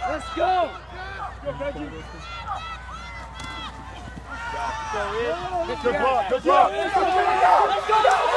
Let's go. Go, Reggie. Good block, good block. Let's go.